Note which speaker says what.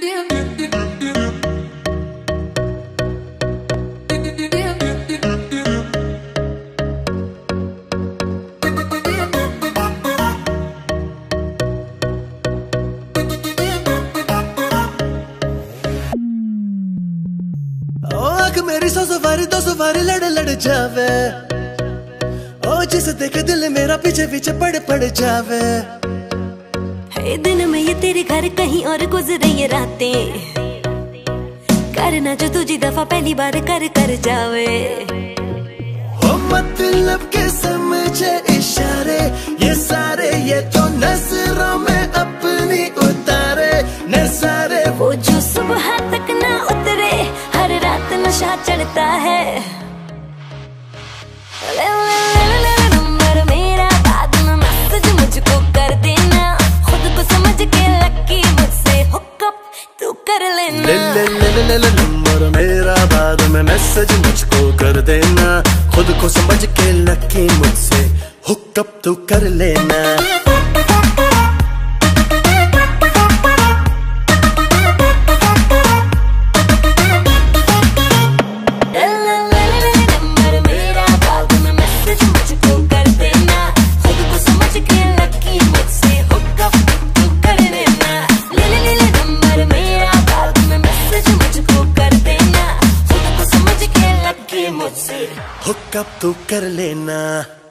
Speaker 1: मेरी सौ सवारी दो सवारी लड़ लड़ जावे, ओ जिसे देखे दिल मेरा पीछे पीछे पड़ जावे।
Speaker 2: है दिन में ये तेरे घर कहीं और गुजरे ये रातें, करना जो तुझी दफा पहली बार कर जावे।
Speaker 1: ओ मतलब के समझे इशारे ये सारे, ये तो नजरों में अपनी उतारे नजारे।
Speaker 2: वो जो सुबह तक ना उतरे, हर रात नशा चढ़ता है। ले ले ले ले नंबर मेरा, बाद में मैसेज मुझको कर देना। खुद को समझ के लकी मुझसे हुकअप तू कर लेना।
Speaker 1: ले ले ले ले ले नंबर मेरा, बाद में मैसेज मुझको कर देना। खुद को समझ के लकी मुझसे हुकअप तू कर लेना। हुकअप तू कर लेना।